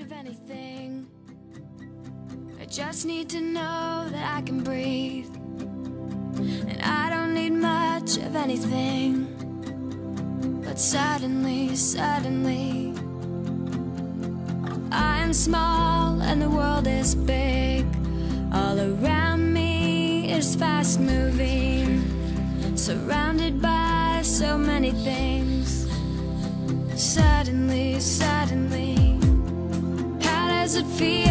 of anything. I just need to know that I can breathe, and I don't need much of anything. But suddenly, I am small and the world is big. All around me is fast moving, surrounded by so many things. Suddenly, how does it feel